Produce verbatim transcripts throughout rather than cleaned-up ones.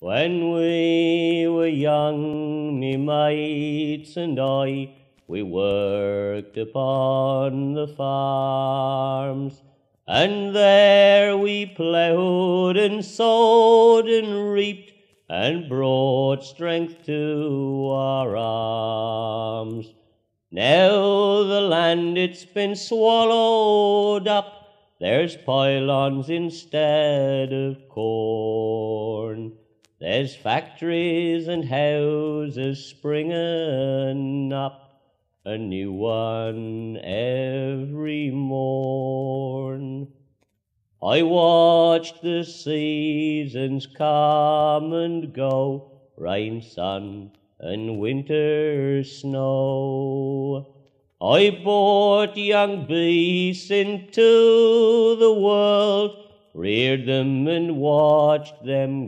When we were young, me mates and I, we worked upon the farms, and there we ploughed and sowed and reaped, and brought strength to our arms. Now the land it's been swallowed up, there's pylons instead of corn. There's factories and houses springing up, a new one every morn. I watched the seasons come and go, rain, sun, and winter snow. I brought young beasts into the world, reared them and watched them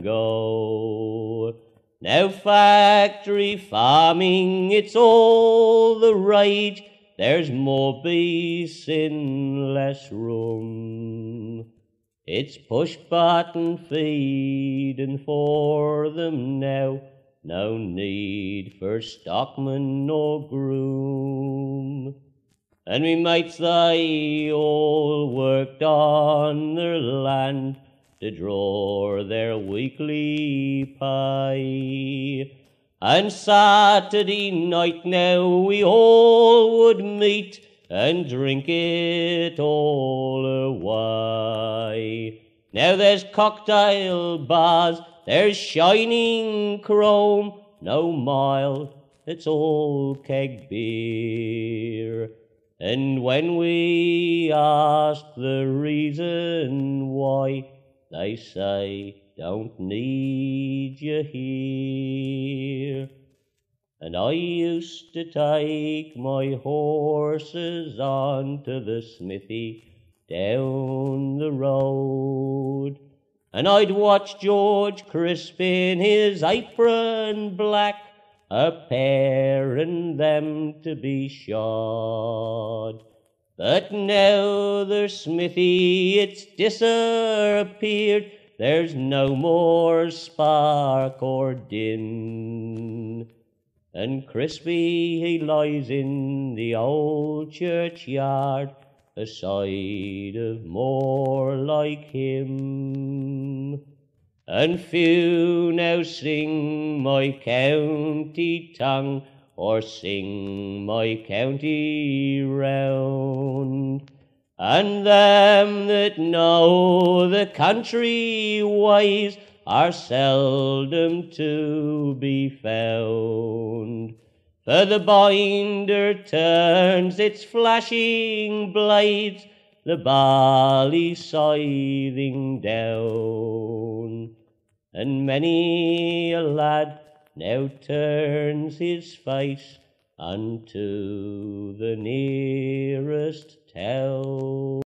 go. Now factory farming, it's all the rage, there's more beasts in less room. It's push button feeding for them now, no need for stockman nor groom. And me mates they all worked on their land to draw their weekly pay. And Saturday night now we all would meet and drink it all away. Now there's cocktail bars, there's shining chrome, no mild, it's all keg beer. And when we ask the reason why, they say, don't need you here. And I used to take my horses on to the smithy down the road, and I'd watch George crispin his apron black, a pairing them to be shod. But now the smithy, it's disappeared, there's no more spark or din. And Crispy, he lies in the old churchyard, a sight of more like him. And few now sing my county tongue, or sing my county round. And them that know the country ways are seldom to be found. For the binder turns its flashing blades, the barley scything down. And many a lad now turns his face unto the nearest town.